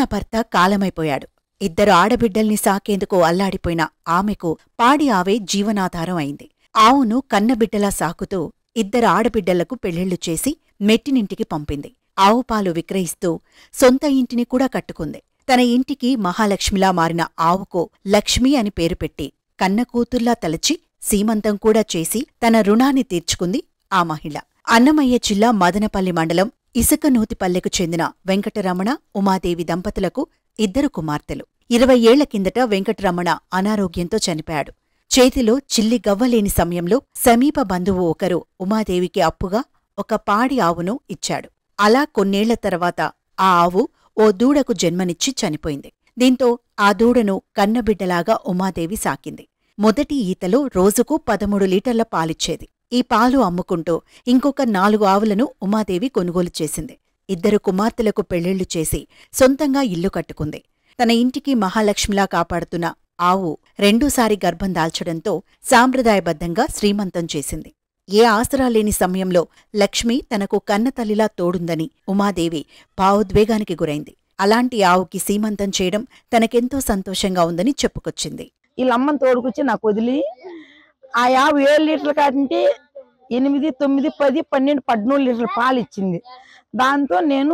భర్త కాలమైపోయాడు. ఇద్దరు ఆడబిడ్డల్ని సాకేందుకు అల్లాడిపోయిన ఆమెకు పాడి ఆవే జీవనాధారం అయింది. ఆవును కన్నబిడ్డలా సాకుతూ ఇద్దరు ఆడబిడ్డలకు పెళ్లిళ్లు చేసి మెట్టినింటికి పంపింది. ఆవు పాలు విక్రయిస్తూ సొంత ఇంటిని కూడా కట్టుకుంది. తన ఇంటికి మహాలక్ష్మిలా మారిన ఆవుకు లక్ష్మి అని పేరు పెట్టి కన్నకూతుర్లా తలచి సీమంతం కూడా చేసి తన రుణాన్ని తీర్చుకుంది ఆ మహిళ. అన్నమయ్య జిల్లా మదనపల్లి మండలం ఇసుకనూతిపల్లెకు చెందిన వెంకటరమణ, ఉమాదేవి దంపతులకు ఇద్దరు కుమార్తెలు. 20 ఏళ్ల కిందట వెంకటరమణ అనారోగ్యంతో చనిపోయాడు. చేతిలో చిల్లి గవ్వలేని సమయంలో సమీప బంధువు ఒకరు ఉమాదేవికి అప్పుగా ఒక పాడి ఆవును ఇచ్చాడు. అలా కొన్నేళ్ల తర్వాత ఆ ఆవు ఓ దూడకు జన్మనిచ్చి చనిపోయింది. దీంతో ఆ దూడను కన్నబిడ్డలాగా ఉమాదేవి సాకింది. మొదటి ఈతలో రోజుకు 13 లీటర్ల పాలిచ్చేది. ఈ పాలు అమ్ముకుంటూ ఇంకొక 4 ఆవులను ఉమాదేవి కొనుగోలు చేసింది. ఇద్దరు కుమార్తెలకు పెళ్లిళ్లు చేసి సొంతంగా ఇల్లు కట్టుకుంది. తన ఇంటికి మహాలక్ష్మిలా కాపాడుతున్న ఆవు రెండోసారి గర్భం దాల్చడంతో సాంప్రదాయబద్ధంగా శ్రీమంతం చేసింది. ఏ ఆసరా లేని సమయంలో లక్ష్మి తనకు కన్నతల్లిలా తోడుందని ఉమాదేవి భావోద్వేగానికి గురైంది. అలాంటి ఆవుకి సీమంతం చేయడం తనకెంతో సంతోషంగా ఉందని చెప్పుకొచ్చింది. వీళ్ళమ్మని తోడుకొచ్చి నాకు వదిలి ఆ ఆవు 7 లీటర్ల కాటింటి 8, 9, 10, 12, 13 లీటర్ల పాలు ఇచ్చింది. దాంతో నేను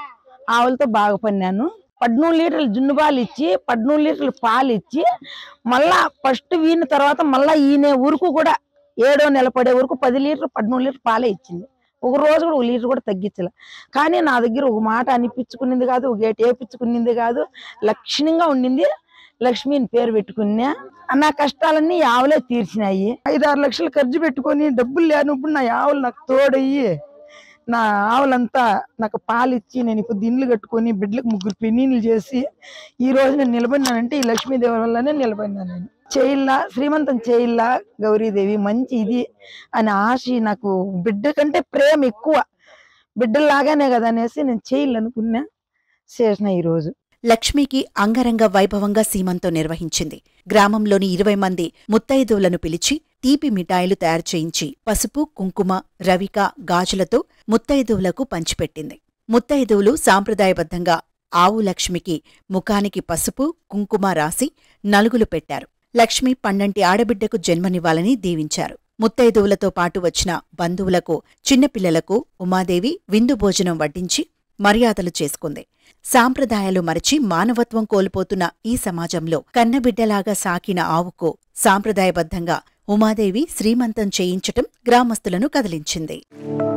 ఆవులతో బాగా పన్నాను. 13 లీటర్ల జున్ను పాలు ఇచ్చి 13 లీటర్ల పాలు ఇచ్చి మళ్ళా ఫస్ట్ వీని తర్వాత మళ్ళా ఈయన ఊరుకు కూడా 7వ నెల పడే వరకు 10 లీటర్లు 13 లీటర్ల పాలే ఇచ్చింది. ఒక రోజు కూడా 1 లీటర్ కూడా తగ్గించలే. కానీ నా దగ్గర ఒక మాట అనిపించుకునింది కాదు, ఒక గేట్ వేయించుకునింది కాదు, లక్షణంగా ఉండింది. లక్ష్మిని పేరు పెట్టుకున్నా. నా కష్టాలన్నీ ఆవులే తీర్చినాయి. 5-6 లక్షలు ఖర్చు పెట్టుకొని డబ్బులు లేనప్పుడు నా ఆవులు నాకు తోడయ్యి నా ఆవులంతా నాకు పాలిచ్చి నేను ఇప్పుడు ఇండ్లు కట్టుకొని బిడ్డలకు 3 పెన్నీళ్ళు చేసి ఈ రోజు నేను నిలబడినానంటే ఈ లక్ష్మీదేవి వల్లనే నిలబడినాను. నేను చేయిల్లా శ్రీమంతం చేయిల్లా గౌరీదేవి మంచి ఇది అని ఆశ. నాకు బిడ్డ కంటే ప్రేమ ఎక్కువ, బిడ్డల్లాగానే కదా అనేసి నేను చేయాలనుకున్నా, చేసిన ఈరోజు. లక్ష్మికి అంగరంగ వైభవంగా సీమంతం నిర్వహించింది. గ్రామంలోని 20 మంది ముత్తైదువులను పిలిచి తీపి మిఠాయిలు తయారు చేయించి పసుపు, కుంకుమ, రవిక, గాజులతో ముత్తైదువులకు పంచిపెట్టింది. ముత్తైదువులు సాంప్రదాయబద్ధంగా ఆవు లక్ష్మికి ముఖానికి పసుపు, కుంకుమ రాసి నలుగులు పెట్టారు. లక్ష్మి పండంటి ఆడబిడ్డకు జన్మనివ్వాలని దీవించారు. ముత్తైదువులతో పాటు వచ్చిన బంధువులకు, చిన్నపిల్లలకు ఉమాదేవి విందు భోజనం వడ్డించి మర్యాదలు చేసుకుంది. సాంప్రదాయాలు మరచి మానవత్వం కోల్పోతున్న ఈ సమాజంలో కన్నబిడ్డలాగా సాకిన ఆవుకు సాంప్రదాయబద్ధంగా ఉమాదేవి శ్రీమంతం చేయించటం గ్రామస్తులను కదిలించింది.